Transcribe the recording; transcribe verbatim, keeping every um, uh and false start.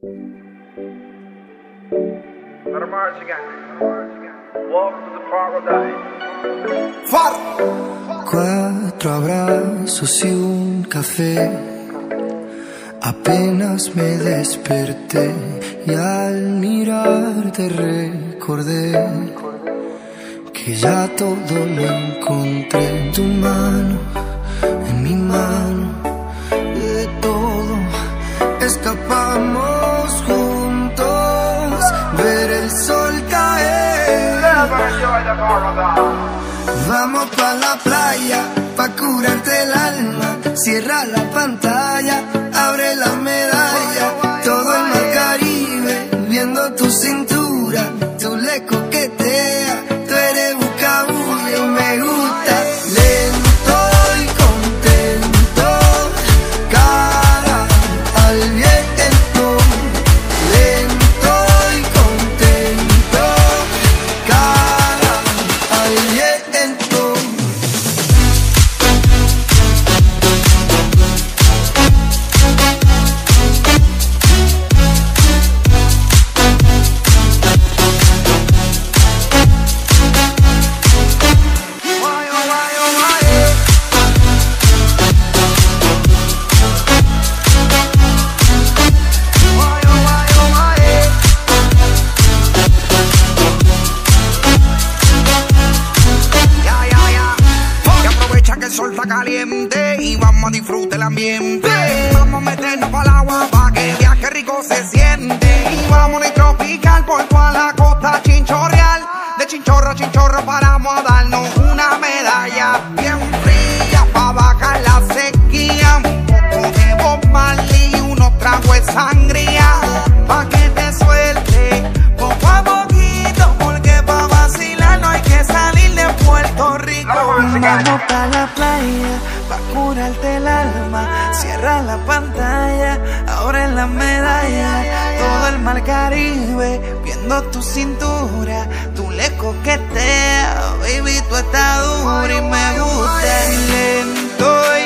Cuatro abrazos y un café. Apenas me desperté y al mirarte recordé que ya todo lo encontré en tu mano, en mi mano. De todo escapamos juntos, ver el sol caer. Vamos pa' la playa, pa' curarte el alma. Cierra la pantalla, abre la medalla. Todo el mar Caribe, viendo tu cintura. Tú le coqueteas, tú eres buscabulla y me gusta. Lento y contento, cara al viento. Lento y contento, cara al viento. Caliente y vamos a disfrutar el ambiente. Vamos a meternos para el agua para que el viaje rico se siente. Y vamos a tropical por toda la costa chinchorreal. De chinchorro a chinchorro paramos a darnos una medalla bien fría para bajar la sequía. Un poco de Bob Marley y unos tragos de sangría pa' que te suelte poco a poquito, porque pa' vacilar no hay que salir de Puerto Rico. Vamos pa' la playa, pa' curarte el alma. Cierra la pantalla, ahora en la medalla. Todo el mar Caribe, viendo tu cintura. Tú le coqueteas, baby, tú estás dura y me gusta. Lento